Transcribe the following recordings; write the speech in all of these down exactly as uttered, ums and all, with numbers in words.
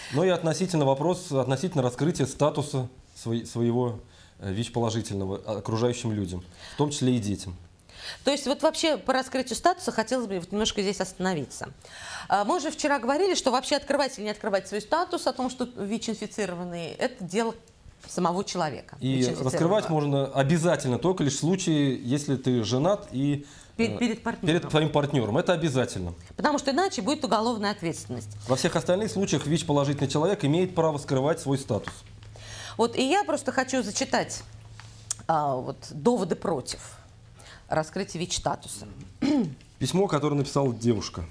Ну и относительно вопрос, относительно раскрытия статуса свой, своего ВИЧ-положительного окружающим людям, в том числе и детям. То есть вот вообще по раскрытию статуса хотелось бы вот немножко здесь остановиться. Мы уже вчера говорили, что вообще открывать или не открывать свой статус о том, что ВИЧ-инфицированный, это дело самого человека. И раскрывать можно обязательно только лишь в случае, если ты женат и перед, перед, партнером. перед твоим партнером. Это обязательно. Потому что иначе будет уголовная ответственность. Во всех остальных случаях ВИЧ-положительный человек имеет право скрывать свой статус. Вот и я просто хочу зачитать а, вот, доводы против раскрытия ВИЧ-статуса. Письмо, которое написала девушка.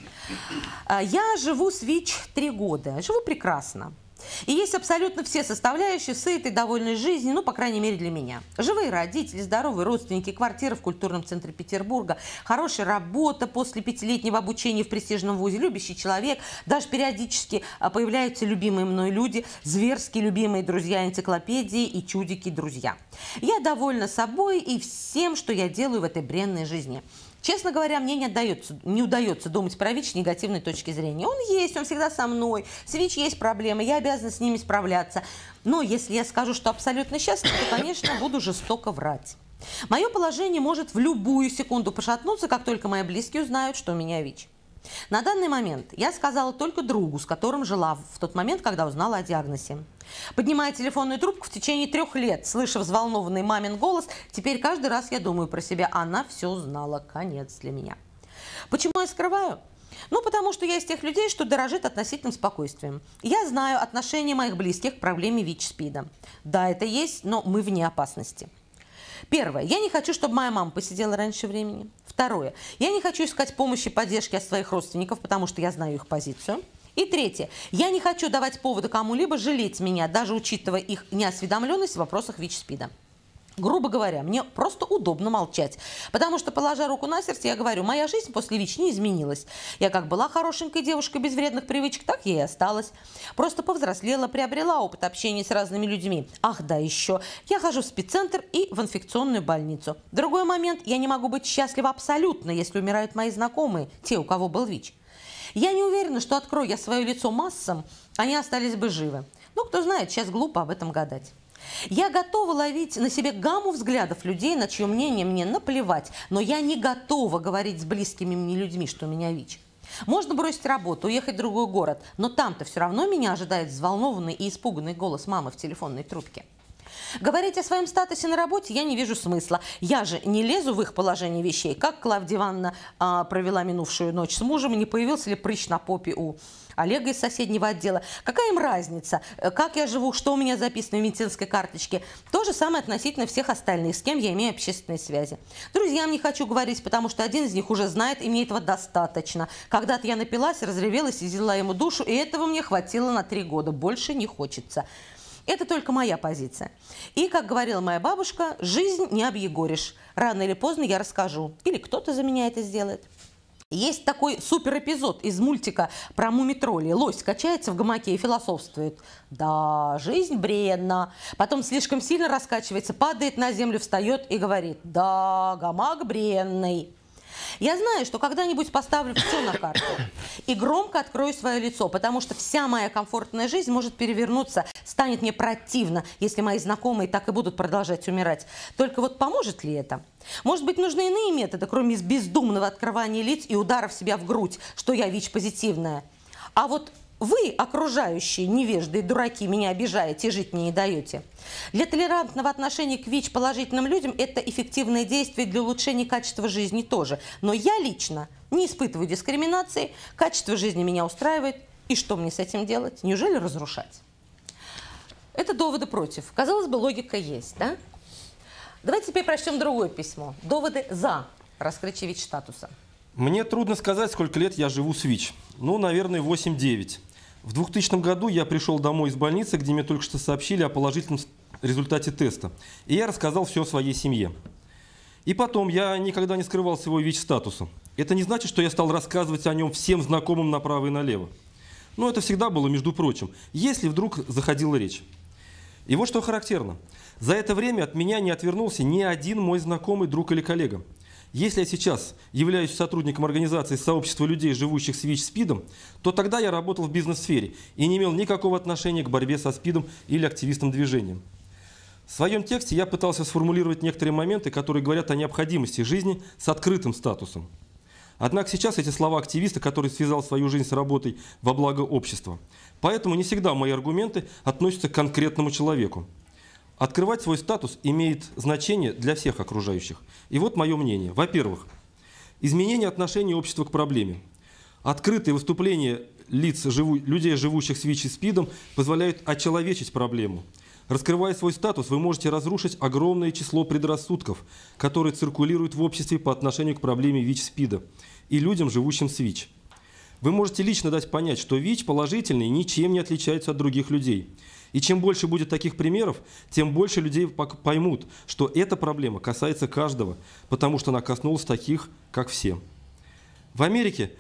Я живу с ВИЧ три года. Живу прекрасно. И есть абсолютно все составляющие сытой, довольной жизни, ну, по крайней мере, для меня. Живые родители, здоровые родственники, квартира в культурном центре Петербурга, хорошая работа после пятилетнего обучения в престижном вузе, любящий человек, даже периодически появляются любимые мной люди, зверские любимые друзья энциклопедии и чудики-друзья. Я довольна собой и всем, что я делаю в этой бренной жизни. Честно говоря, мне не, отдается, не удается думать про ВИЧ с негативной точки зрения. Он есть, он всегда со мной. С ВИЧ есть проблемы, я обязана с ними справляться. Но если я скажу, что абсолютно счастлива, то, конечно, буду жестоко врать. Мое положение может в любую секунду пошатнуться, как только мои близкие узнают, что у меня ВИЧ. На данный момент я сказала только другу, с которым жила в тот момент, когда узнала о диагнозе. Поднимая телефонную трубку в течение трех лет, слыша взволнованный мамин голос, теперь каждый раз я думаю про себя: она все узнала, конец для меня. Почему я скрываю? Ну, потому что я из тех людей, что дорожит относительным спокойствием. Я знаю отношение моих близких к проблеме ВИЧ-СПИДа. Да, это есть, но мы вне опасности. Первое. Я не хочу, чтобы моя мама посидела раньше времени. Второе. Я не хочу искать помощи и поддержки от своих родственников, потому что я знаю их позицию. И третье. Я не хочу давать повода кому-либо жалеть меня, даже учитывая их неосведомленность в вопросах ВИЧ-СПИДа. Грубо говоря, мне просто удобно молчать, потому что, положа руку на сердце, я говорю: моя жизнь после ВИЧ не изменилась. Я как была хорошенькой девушкой без вредных привычек, так я и осталась. Просто повзрослела, приобрела опыт общения с разными людьми. Ах, да, еще. Я хожу в спеццентр и в инфекционную больницу. Другой момент. Я не могу быть счастлива абсолютно, если умирают мои знакомые, те, у кого был ВИЧ. Я не уверена, что, открою я свое лицо массам, они остались бы живы. Ну, кто знает, сейчас глупо об этом гадать. Я готова ловить на себе гамму взглядов людей, на чье мнение мне наплевать, но я не готова говорить с близкими мне людьми, что у меня ВИЧ. Можно бросить работу, уехать в другой город, но там-то все равно меня ожидает взволнованный и испуганный голос мамы в телефонной трубке. Говорить о своем статусе на работе я не вижу смысла. Я же не лезу в их положение вещей, как Клавдия Ивановна а, провела минувшую ночь с мужем, не появился ли прыщ на попе у Олега из соседнего отдела. Какая им разница, как я живу, что у меня записано в медицинской карточке. То же самое относительно всех остальных, с кем я имею общественные связи. Друзьям не хочу говорить, потому что один из них уже знает, и мне этого достаточно. Когда-то я напилась, разревелась и взяла ему душу, и этого мне хватило на три года. Больше не хочется. Это только моя позиция. И, как говорила моя бабушка, жизнь не объегоришь. Рано или поздно я расскажу. Или кто-то за меня это сделает. Есть такой суперэпизод из мультика про мумитролли. Лось качается в гамаке и философствует. Да, жизнь бренна. Потом слишком сильно раскачивается, падает на землю, встает и говорит: да, гамак бренный. Я знаю, что когда-нибудь поставлю все на карту и громко открою свое лицо, потому что вся моя комфортная жизнь может перевернуться, станет мне противно, если мои знакомые так и будут продолжать умирать. Только вот поможет ли это? Может быть, нужны иные методы, кроме бездумного открывания лиц и ударов себя в грудь, что я ВИЧ-позитивная? А вот вы, окружающие невежды и дураки, меня обижаете и жить мне не даете. Для толерантного отношения к ВИЧ-положительным людям это эффективное действие для улучшения качества жизни тоже. Но я лично не испытываю дискриминации, качество жизни меня устраивает. И что мне с этим делать? Неужели разрушать? Это доводы против. Казалось бы, логика есть, да? Давайте теперь прочтем другое письмо. Доводы за раскрытие ВИЧ-статуса. Мне трудно сказать, сколько лет я живу с ВИЧ. Ну, наверное, восемь-девять. В двухтысячном году я пришел домой из больницы, где мне только что сообщили о положительном результате теста. И я рассказал все о своей семье. И потом, я никогда не скрывал своего ВИЧ-статуса. Это не значит, что я стал рассказывать о нем всем знакомым направо и налево. Но это всегда было, между прочим, если вдруг заходила речь. И вот что характерно. За это время от меня не отвернулся ни один мой знакомый, друг или коллега. Если я сейчас являюсь сотрудником организации сообщества людей, живущих с ВИЧ-СПИДом, то тогда я работал в бизнес-сфере и не имел никакого отношения к борьбе со СПИДом или активистам движения. В своем тексте я пытался сформулировать некоторые моменты, которые говорят о необходимости жизни с открытым статусом. Однако сейчас эти слова активиста, который связал свою жизнь с работой во благо общества. Поэтому не всегда мои аргументы относятся к конкретному человеку. Открывать свой статус имеет значение для всех окружающих. И вот мое мнение. Во-первых, изменение отношения общества к проблеме. Открытые выступления лиц живу, людей, живущих с ВИЧ и СПИДом, позволяют очеловечить проблему. Раскрывая свой статус, вы можете разрушить огромное число предрассудков, которые циркулируют в обществе по отношению к проблеме ВИЧ-СПИДа и людям, живущим с ВИЧ. Вы можете лично дать понять, что ВИЧ положительный ничем не отличается от других людей. И чем больше будет таких примеров, тем больше людей поймут, что эта проблема касается каждого, потому что она коснулась таких, как все. В Америке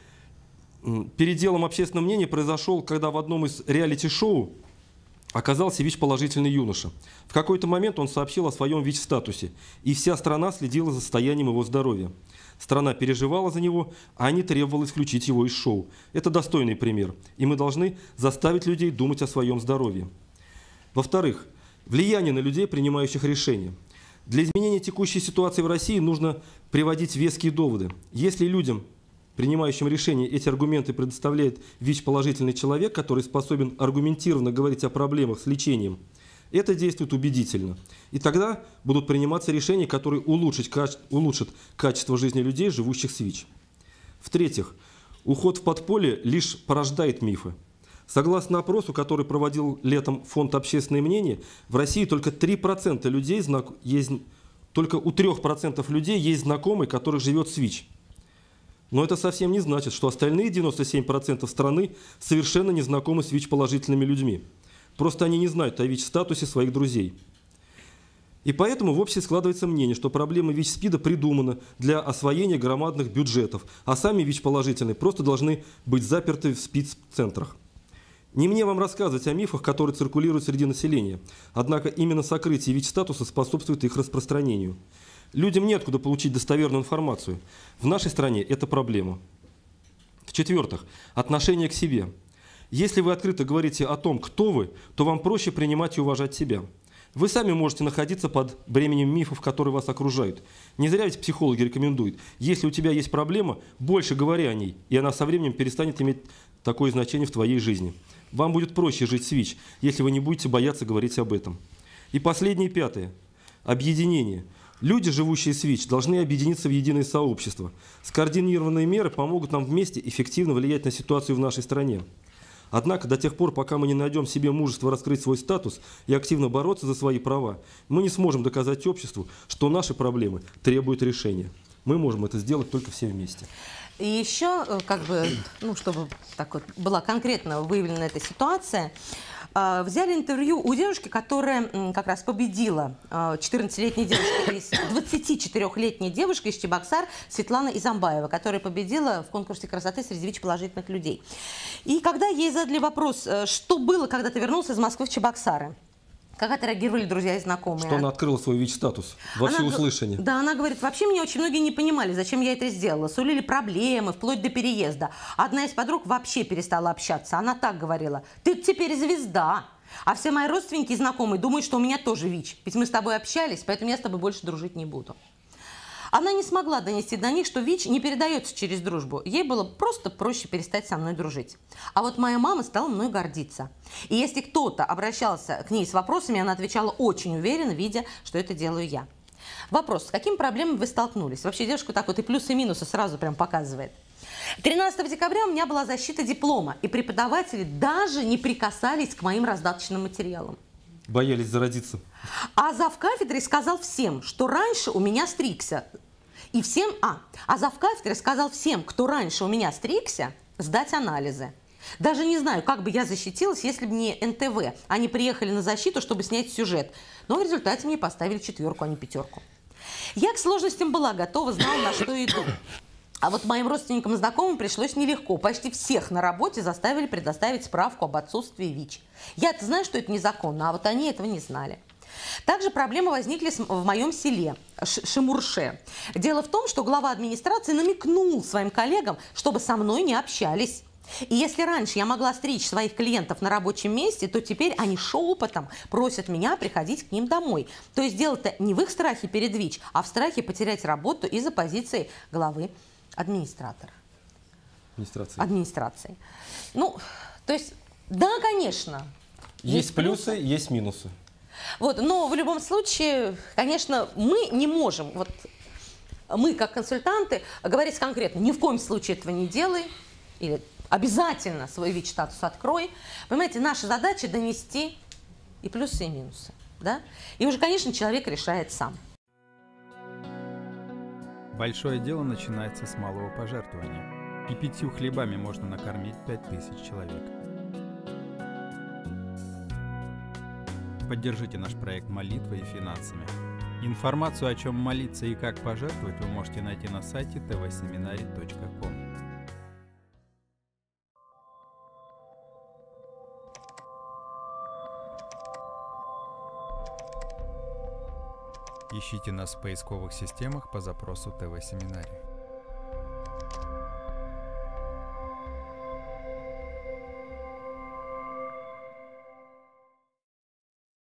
переделом общественного мнения произошел, когда в одном из реалити-шоу оказался ВИЧ-положительный юноша. В какой-то момент он сообщил о своем ВИЧ-статусе, и вся страна следила за состоянием его здоровья. Страна переживала за него, а они требовали исключить его из шоу. Это достойный пример, и мы должны заставить людей думать о своем здоровье. Во-вторых, влияние на людей, принимающих решения. Для изменения текущей ситуации в России нужно приводить веские доводы. Если людям, принимающим решения, эти аргументы предоставляет ВИЧ-положительный человек, который способен аргументированно говорить о проблемах с лечением, это действует убедительно. И тогда будут приниматься решения, которые улучшат, каче... улучшат качество жизни людей, живущих с ВИЧ. В-третьих, уход в подполье лишь порождает мифы. Согласно опросу, который проводил летом Фонд «Общественное мнение», в России только три процента людей знак... есть... только у трёх процентов людей есть знакомый, который живет с ВИЧ. Но это совсем не значит, что остальные девяносто семь процентов страны совершенно не знакомы с ВИЧ-положительными людьми. Просто они не знают о ВИЧ-статусе своих друзей. И поэтому в обществе складывается мнение, что проблема ВИЧ-СПИДа придумана для освоения громадных бюджетов, а сами ВИЧ-положительные просто должны быть заперты в СПИД-центрах. Не мне вам рассказывать о мифах, которые циркулируют среди населения. Однако именно сокрытие ВИЧ-статуса способствует их распространению. Людям неоткуда получить достоверную информацию. В нашей стране это проблема. В-четвертых, отношение к себе. Если вы открыто говорите о том, кто вы, то вам проще принимать и уважать себя. Вы сами можете находиться под бременем мифов, которые вас окружают. Не зря ведь психологи рекомендуют. Если у тебя есть проблема, больше говори о ней, и она со временем перестанет иметь такое значение в твоей жизни. Вам будет проще жить с ВИЧ, если вы не будете бояться говорить об этом. И последнее, пятое. Объединение. Люди, живущие с ВИЧ, должны объединиться в единое сообщество. Скоординированные меры помогут нам вместе эффективно влиять на ситуацию в нашей стране. Однако до тех пор, пока мы не найдем в себе мужество раскрыть свой статус и активно бороться за свои права, мы не сможем доказать обществу, что наши проблемы требуют решения. Мы можем это сделать только все вместе. И еще, как бы, ну, чтобы так вот была конкретно выявлена эта ситуация, взяли интервью у девушки, которая как раз победила, четырнадцатилетней девушки, двадцатичетырёхлетней девушки из Чебоксар Светлана Изамбаева, которая победила в конкурсе красоты среди ВИЧ-положительных людей. И когда ей задали вопрос, что было, когда ты вернулся из Москвы в Чебоксары, как отреагировали друзья и знакомые? Что она открыла свой ВИЧ-статус во всеуслышание. Да, она говорит, вообще меня очень многие не понимали, зачем я это сделала. Сулили проблемы, вплоть до переезда. Одна из подруг вообще перестала общаться. Она так говорила, ты теперь звезда. А все мои родственники и знакомые думают, что у меня тоже ВИЧ. Ведь мы с тобой общались, поэтому я с тобой больше дружить не буду. Она не смогла донести до них, что ВИЧ не передается через дружбу. Ей было просто проще перестать со мной дружить. А вот моя мама стала мной гордиться. И если кто-то обращался к ней с вопросами, она отвечала очень уверенно, видя, что это делаю я. Вопрос, с какими проблемами вы столкнулись? Вообще девушка так вот и плюсы, и минусы сразу прям показывает. тринадцатого декабря у меня была защита диплома, и преподаватели даже не прикасались к моим раздаточным материалам. Боялись заразиться. А завкафедрой сказал всем, что раньше у меня стригся. И всем, а, а завкафедрой сказал всем, кто раньше у меня стригся, сдать анализы. Даже не знаю, как бы я защитилась, если бы не эн тэ вэ. Они приехали на защиту, чтобы снять сюжет. Но в результате мне поставили четверку, а не пятерку. Я к сложностям была готова, знала, на что иду. А вот моим родственникам и знакомым пришлось нелегко. Почти всех на работе заставили предоставить справку об отсутствии ВИЧ. Я-то знаю, что это незаконно, а вот они этого не знали. Также проблемы возникли в моем селе Шимурше. Дело в том, что глава администрации намекнул своим коллегам, чтобы со мной не общались. И если раньше я могла стричь своих клиентов на рабочем месте, то теперь они шепотом просят меня приходить к ним домой. То есть дело-то не в их страхе перед ВИЧ, а в страхе потерять работу из-за позиции главы администратора. Администрации. Администрации. Ну, то есть, да, конечно. Есть, есть плюсы, плюсы, есть минусы. Вот, но в любом случае, конечно, мы не можем, вот мы как консультанты, говорить конкретно, ни в коем случае этого не делай, или обязательно свой ВИЧ-статус открой. Понимаете, наша задача донести и плюсы, и минусы. Да? И уже, конечно, человек решает сам. Большое дело начинается с малого пожертвования. И пятью хлебами можно накормить пять тысяч человек. Поддержите наш проект молитвой и финансами. Информацию, о чем молиться и как пожертвовать, вы можете найти на сайте тэ вэ семинарий точка ком. Ищите нас в поисковых системах по запросу тэ вэ Семинарий.